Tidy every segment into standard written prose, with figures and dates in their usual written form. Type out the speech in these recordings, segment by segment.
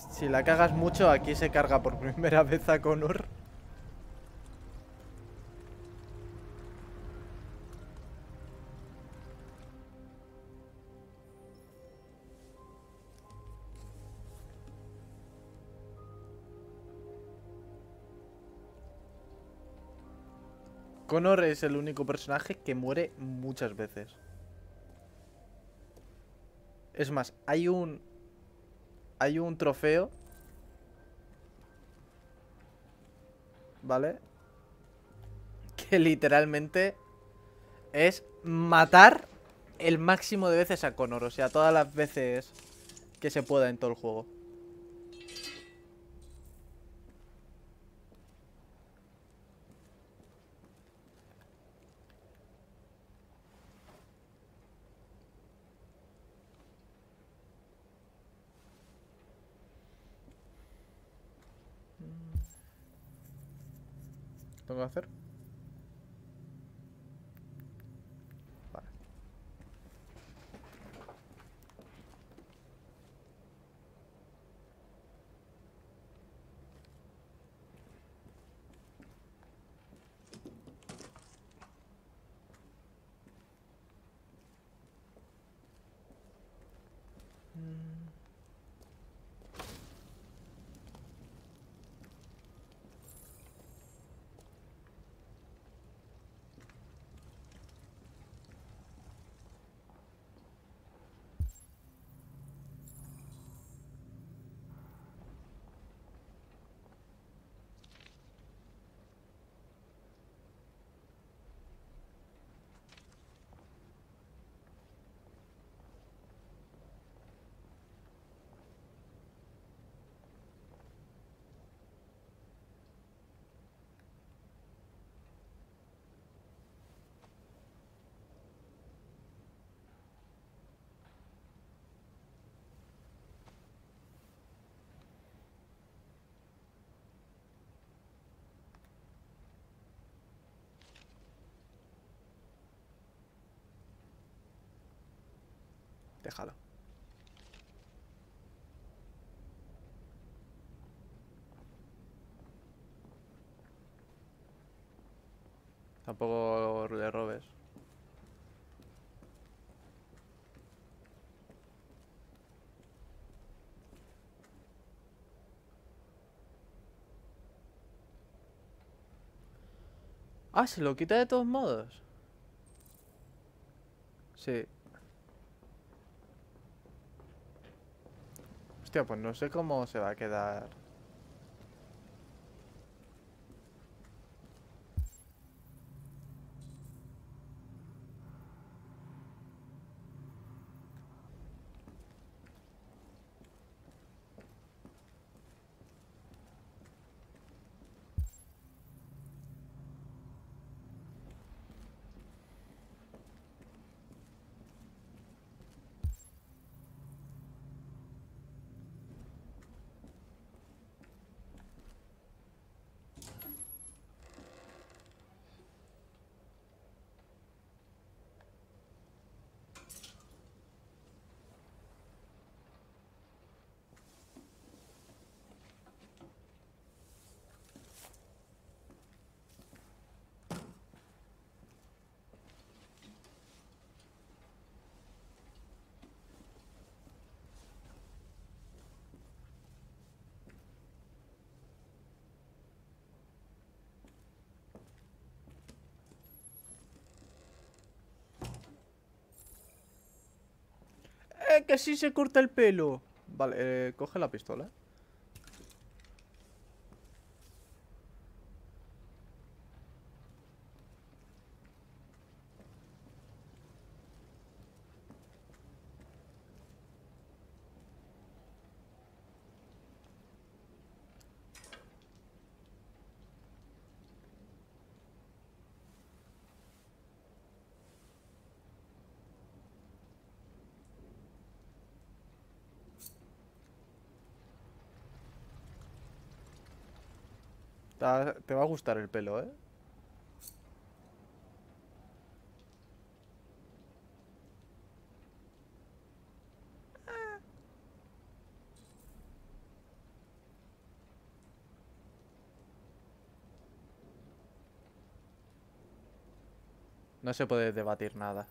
Si la cagas mucho, aquí se carga por primera vez a Connor. Connor es el único personaje que muere muchas veces. Es más, hay un trofeo, ¿vale? Que literalmente es matar el máximo de veces a Connor. O sea, todas las veces que se pueda en todo el juego. ¿Tengo que hacer? Vale. Déjalo. Tampoco le robes. Ah, se lo quita de todos modos. Sí. Hostia, pues no sé cómo se va a quedar. Que sí se corta el pelo! Vale, coge la pistola. Te va a gustar el pelo, ¿eh? No se puede debatir nada.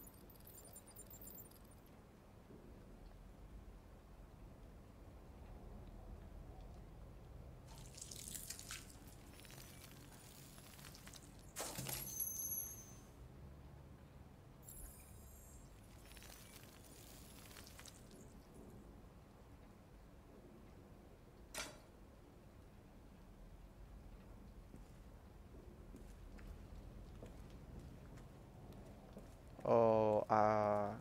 O a...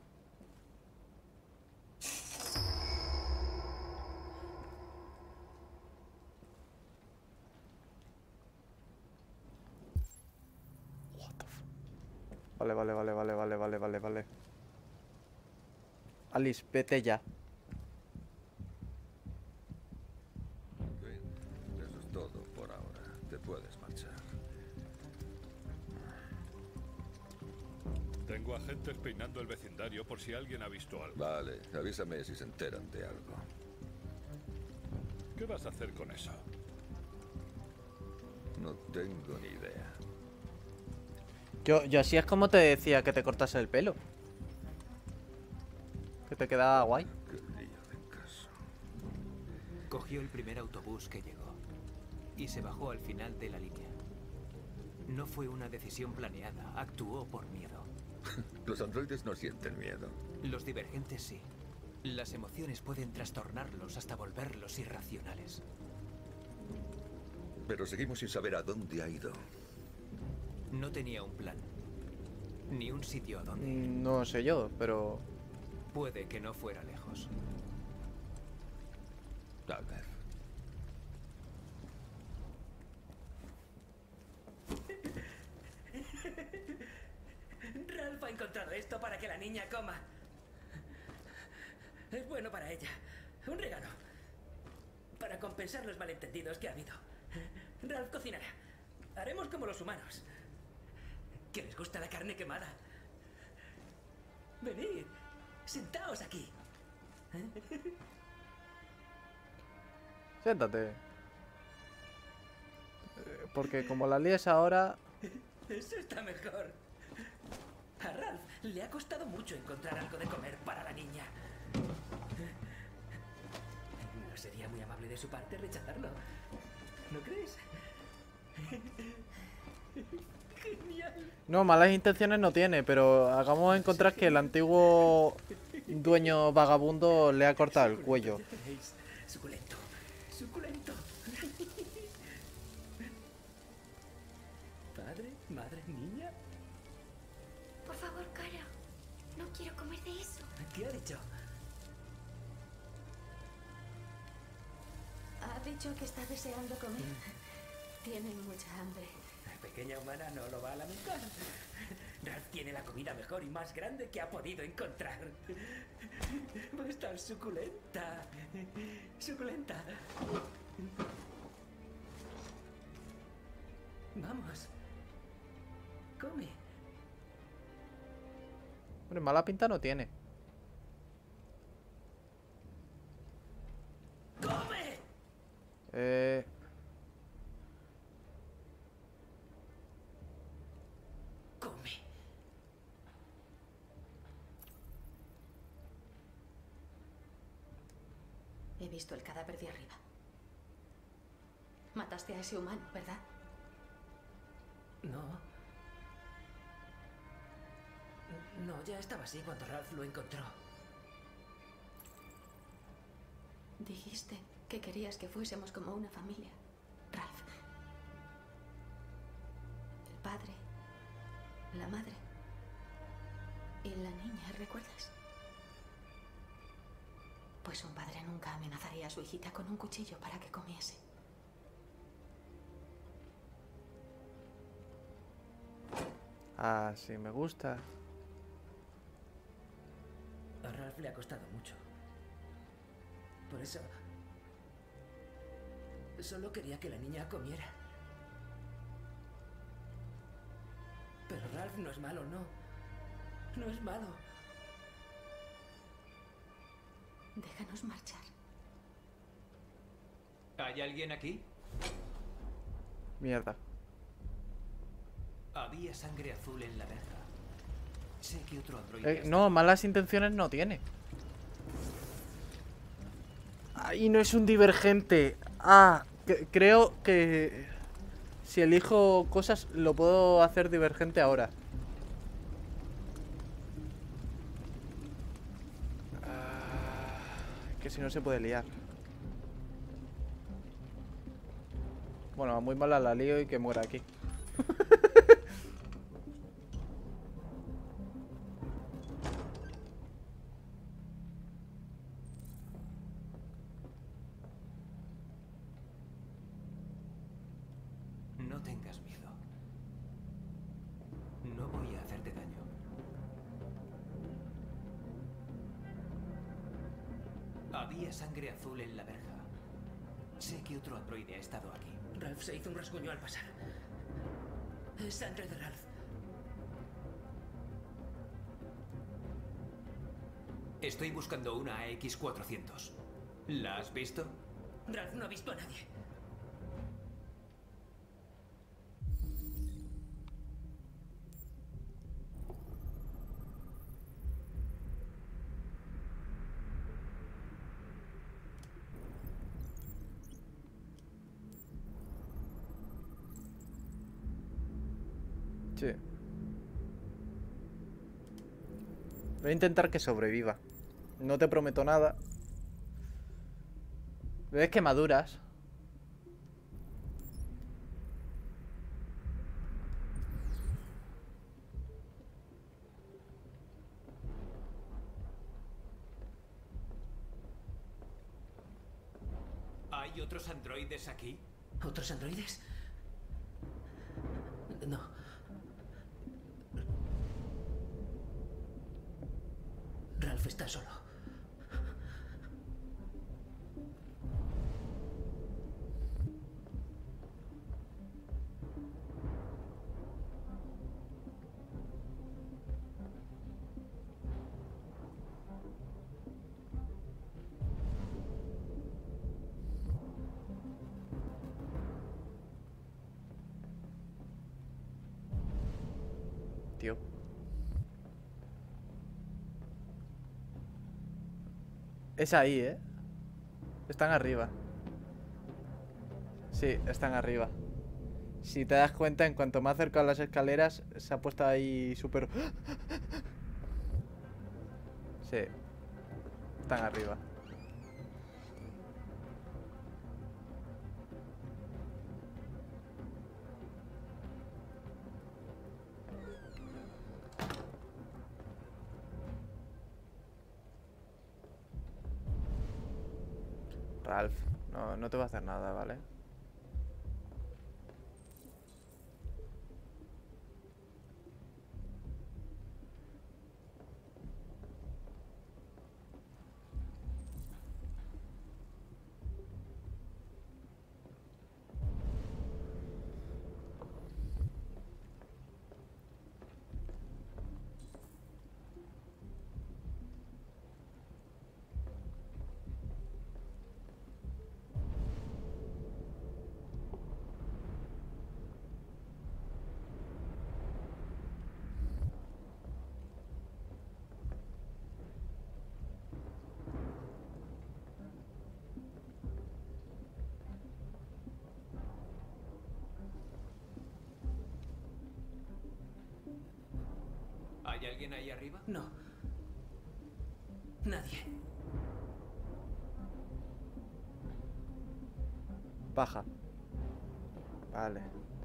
Vale, vale, vale, vale, vale, vale, vale, vale. Alice, vete ya. Bien, eso es todo por ahora. Te puedes marchar. Tengo agentes peinando el vecindario por si alguien ha visto algo. Vale, avísame si se enteran de algo. ¿Qué vas a hacer con eso? No tengo ni idea. Yo así es como te decía que te cortase el pelo. Que te quedaba guay. Qué lío de caso. Cogió el primer autobús que llegó y se bajó al final de la línea. No fue una decisión planeada, actuó por miedo. Los androides no sienten miedo. Los divergentes sí. Las emociones pueden trastornarlos hasta volverlos irracionales. Pero seguimos sin saber a dónde ha ido. No tenía un plan, ni un sitio a donde ir. No sé yo, pero... Puede que no fuera lejos. Tal vez. Ralph ha encontrado esto para que la niña coma. Es bueno para ella. Un regalo. Para compensar los malentendidos que ha habido. Ralph cocinará. Haremos como los humanos. ¿Que les gusta la carne quemada? Venid. Sentaos aquí. Siéntate. Porque como la líes ahora... Eso está mejor. A Ralph le ha costado mucho encontrar algo de comer para la niña. No sería muy amable de su parte rechazarlo. ¿No crees? Genial. No, malas intenciones no tiene, pero acabamos de encontrar que el antiguo dueño vagabundo le ha cortado el cuello. Ya tenéis. Suculento. Suculento. Padre, madre, niña. Por favor, cara. No quiero comer de eso. ¿Qué ha dicho? Ha dicho que está deseando comer. Tiene mucha hambre. La pequeña humana no lo va a lamentar. Ralph tiene la comida mejor y más grande que ha podido encontrar. Va a estar suculenta. Suculenta. Vamos. Come. Hombre, mala pinta no tiene. ¡Come! Come. He visto el cadáver de arriba. Mataste a ese humano, ¿verdad? No. No, ya estaba así cuando Ralph lo encontró. Dijiste que querías que fuésemos como una familia, Ralph. El padre, la madre y la niña, ¿recuerdas? Pues un padre nunca amenazaría a su hijita con un cuchillo para que comiese. Ah, sí, me gusta. A Ralph le ha costado mucho. Por eso... Solo quería que la niña comiera. Pero Ralph no es malo, no. No es malo. Déjanos marchar. ¿Hay alguien aquí? Mierda. Había sangre azul en la verja. Sé que otro androide... No, malas intenciones no tiene. Ahí no es un divergente. Ah, creo que si elijo cosas lo puedo hacer divergente ahora. Que si no se puede liar. Bueno, muy mala la lío y que muera aquí. No tengas miedo. No voy a hacerte daño. Había sangre azul en la verja. Sé que otro androide ha estado aquí. Ralph se hizo un rasguño al pasar. Es sangre de Ralph. Estoy buscando una AX-400. ¿La has visto? Ralph no ha visto a nadie. Sí. Voy a intentar que sobreviva. No te prometo nada. ¿Ves quemaduras? ¿Hay otros androides aquí? ¿Otros androides? No. Ralph está solo. Tío. Es ahí, ¿eh? Están arriba. Sí, están arriba. Si te das cuenta, en cuanto me acerco a las escaleras, se ha puesto ahí súper... Sí. Están arriba. Ralph, no te va a hacer nada, ¿vale? ¿Hay alguien ahí arriba? No. Nadie. Baja. Vale.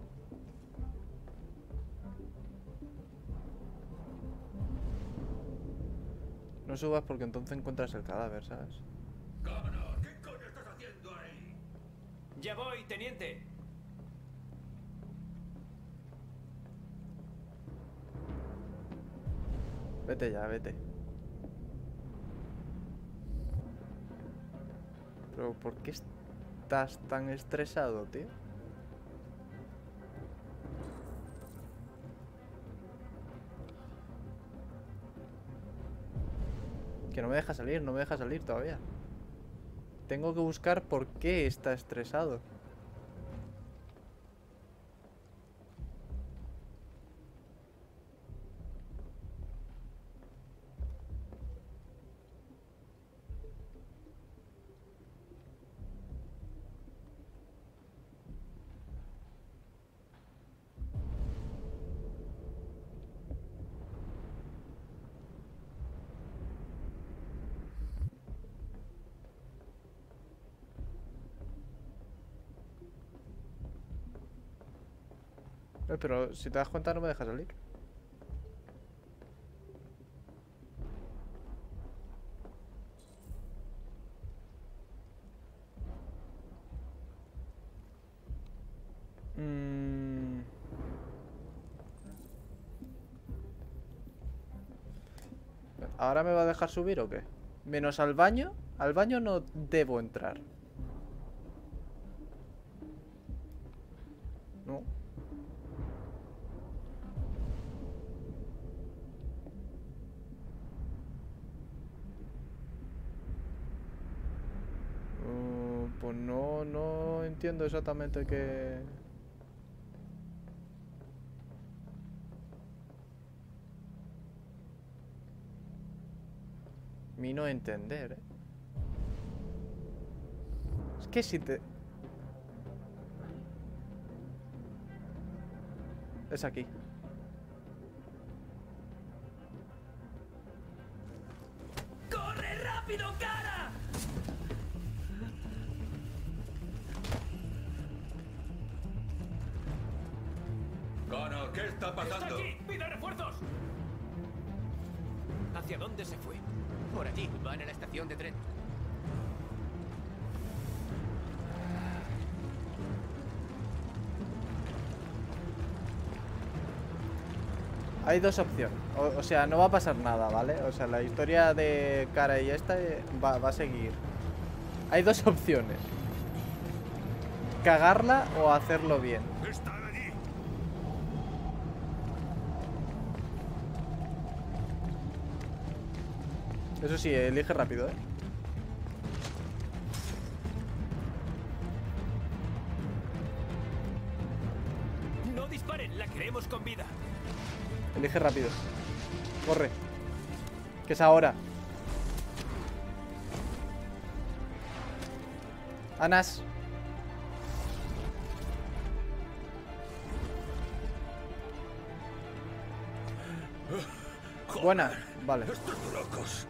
No subas porque entonces encuentras el cadáver, ¿sabes? ¡Connor! ¿Qué coño estás haciendo ahí? ¡Ya voy, teniente! Vete ya, vete. Pero ¿por qué estás tan estresado, tío? Que no me deja salir, no me deja salir todavía. Tengo que buscar por qué está estresado. Pero si te das cuenta no me deja salir. ¿Ahora me va a dejar subir o qué? Menos al baño. Al baño no debo entrar. No. Pues no entiendo exactamente qué... Mi no entender, Es que si te... Es aquí. ¡Corre rápido, cara! Connor, ¿qué está pasando? ¡Está aquí! ¡Pide refuerzos! ¿Hacia dónde se fue? Por allí, van a la estación de tren. Hay dos opciones. O sea, no va a pasar nada, ¿vale? O sea, la historia de Cara y esta va a seguir. Hay dos opciones. Cagarla o hacerlo bien. ¡Están allí! Eso sí, elige rápido, ¡No disparen! ¡La queremos con vida! Elige rápido. Corre. Que es ahora. Anas. Buena. Vale. Estos locos.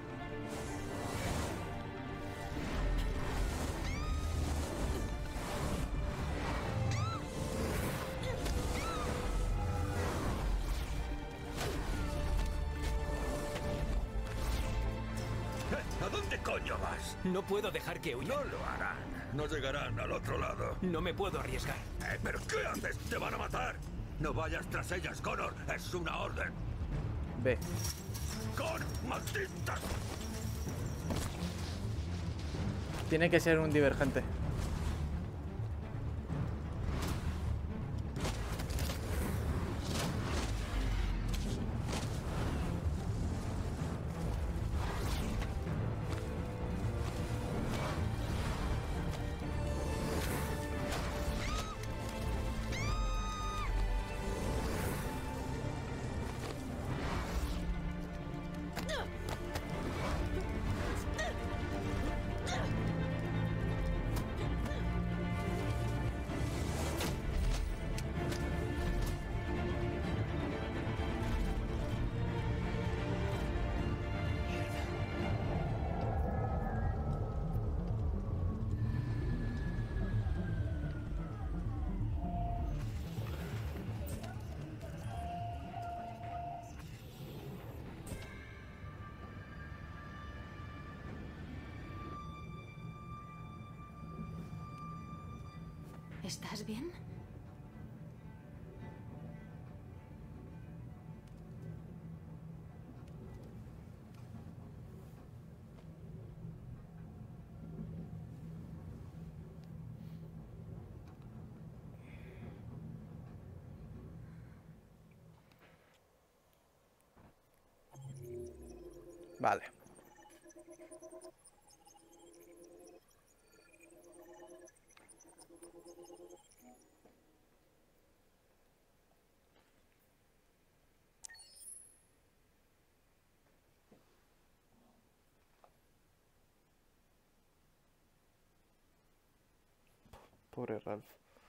¿A dónde coño vas? No puedo dejar que huyan. No lo harán. No llegarán al otro lado. No me puedo arriesgar. ¿Pero qué haces? ¡Te van a matar! No vayas tras ellas, Connor. Es una orden. Ve. ¡Connor, maldita! Tiene que ser un divergente. ¿Estás bien? Vale. Pobre Ralph.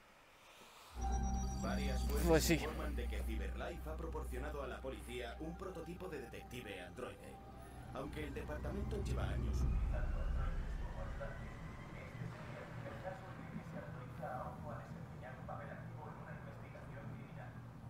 Varias fuentes Pues sí. informan de que CyberLife ha proporcionado a la policía un prototipo de detective androide. Aunque el departamento lleva años utilizando androides como ayudantes, este sería el primer caso en el que se autoriza a un desempeñar un papel activo en una investigación criminal.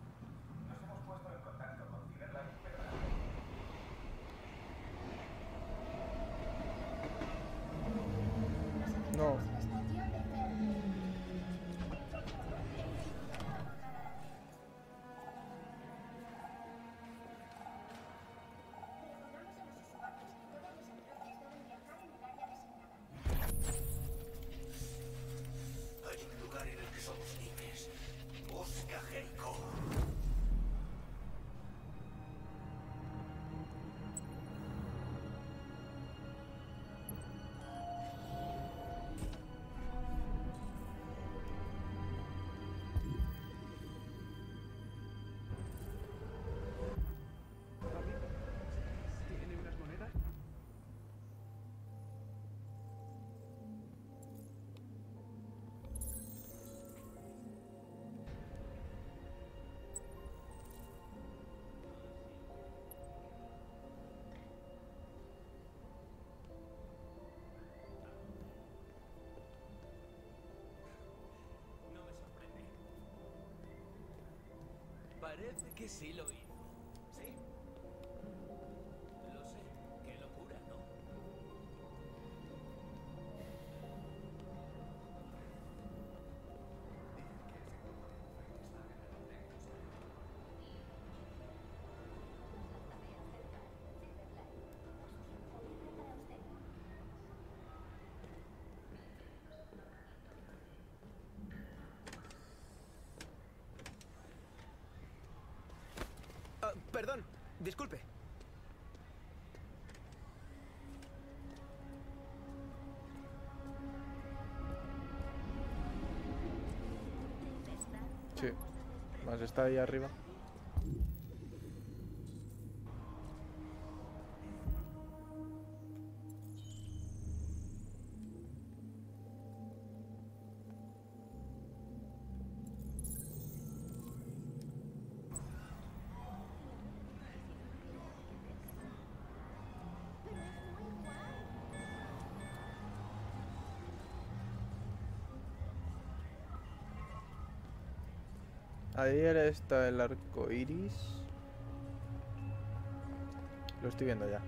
Parece que sí lo hizo. ¿Sí? Lo sé. Qué locura, ¿no? Perdón, disculpe. Sí. Más está ahí arriba. Ahí está el arco iris. Lo estoy viendo ya.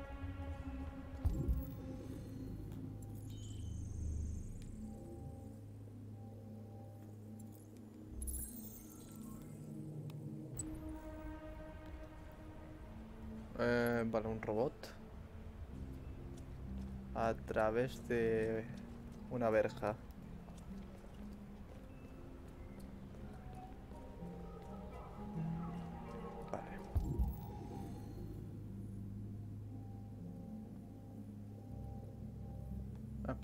Vale, un robot. A través de una verja. Vale. Ah.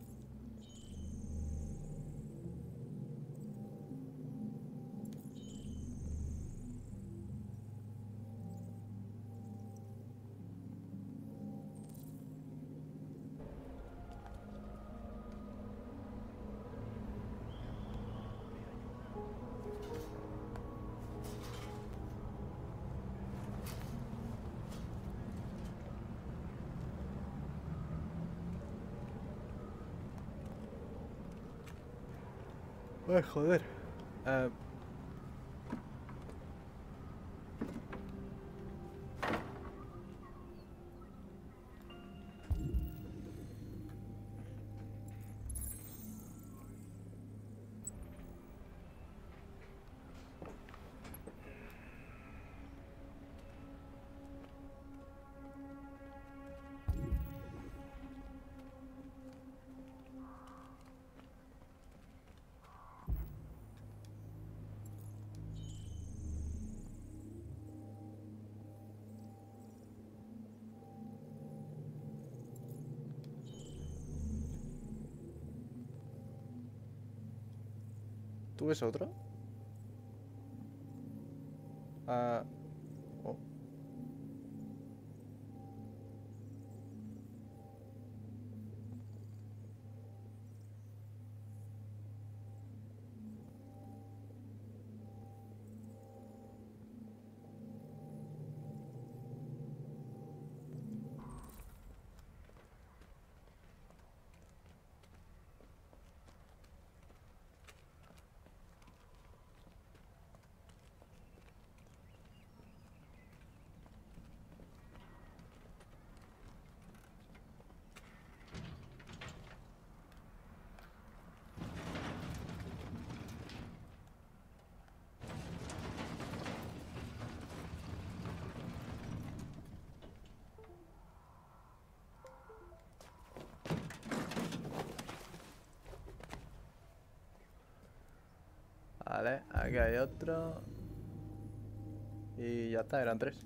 Ay, joder. ¿Tú ves otro? Ah. Oh. Vale, aquí hay otro. Y ya está, eran 3.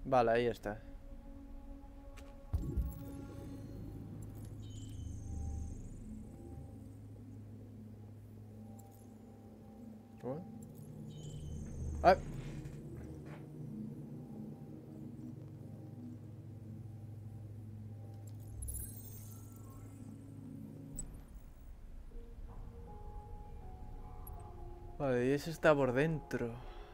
Vale, ahí está. ¿Cómo? ¡Ay! Vale, y ese está por dentro.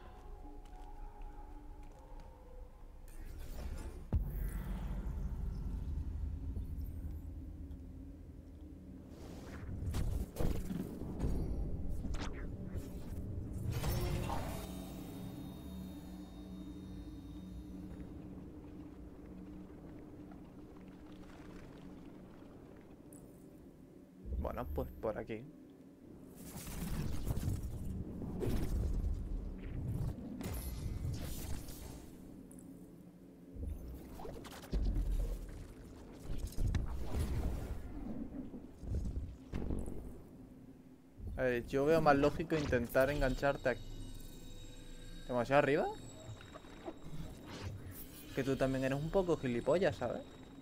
Bueno, pues por aquí. A ver, yo veo más lógico intentar engancharte aquí. ¿Demasiado arriba? Que tú también eres un poco gilipollas, ¿sabes?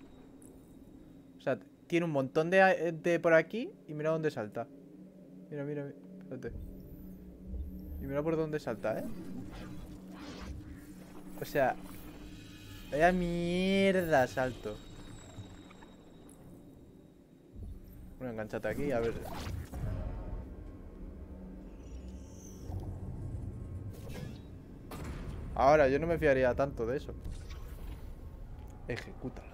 O sea, tiene un montón de por aquí y mira dónde salta. Mira, mira, mira. Espérate. Y mira por dónde salta, ¿eh? O sea, vaya mierda salto. Bueno, enganchate aquí, a ver. Ahora, yo no me fiaría tanto de eso. Ejecútalo.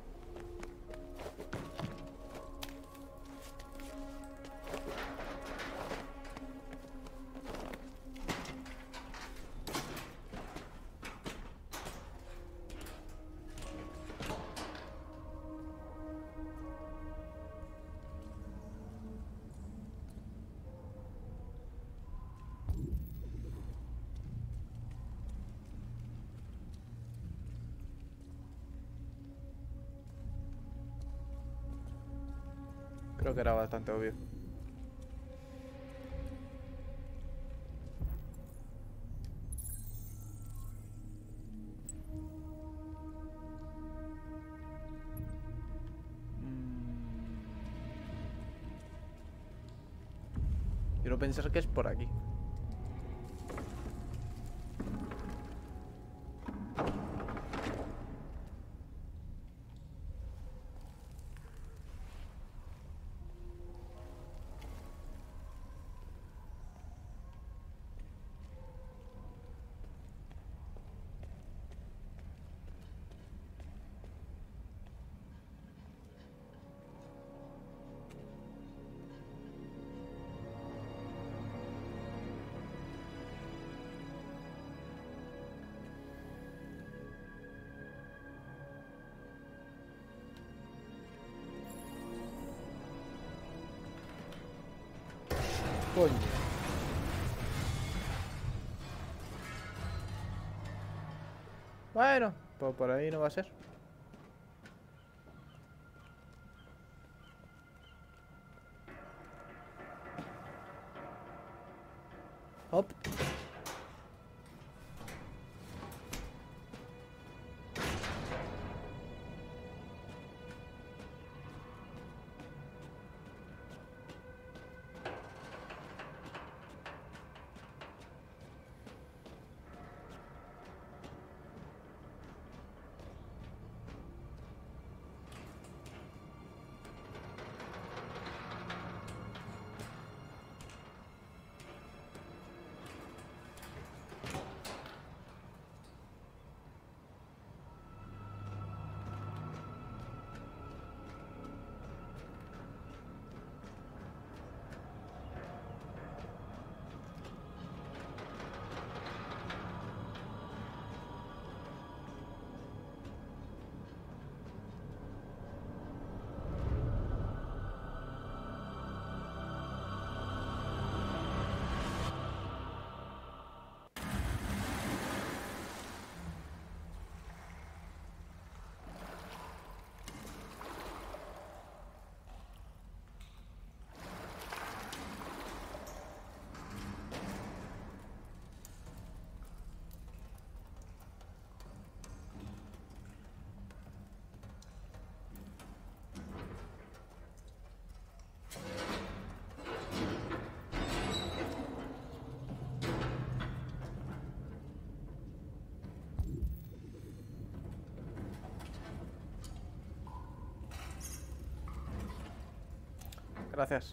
Creo que era bastante obvio. Quiero pensar que es por aquí. Coño. Bueno, pues por ahí no va a ser. Hop. Gracias.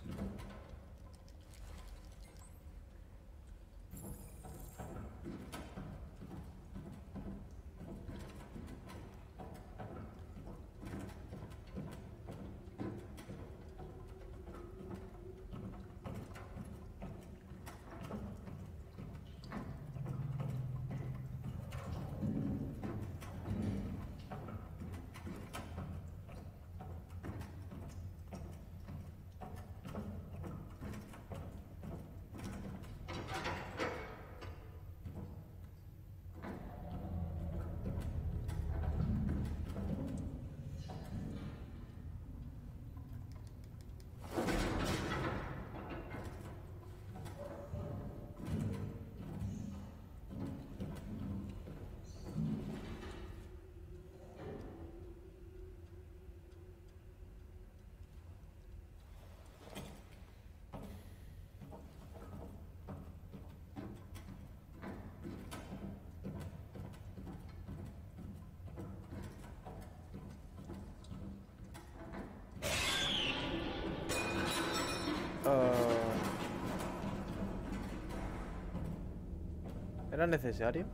¿Era necesario?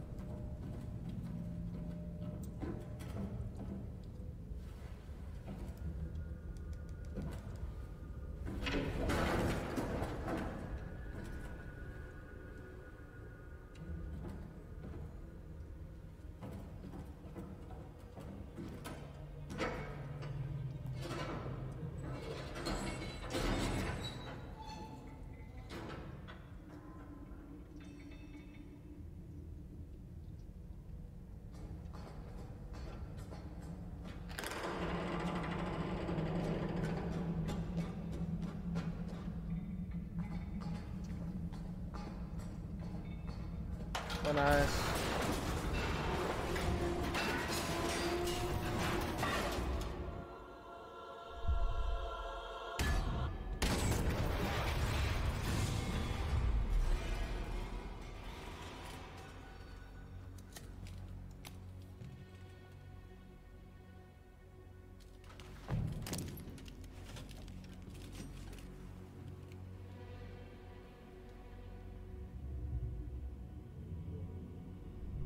Buenas.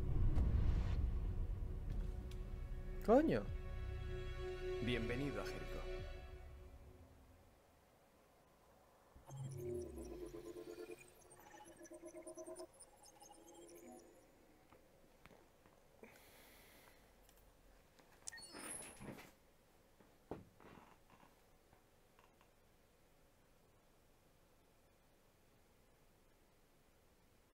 Coño. Bienvenido a Jericho.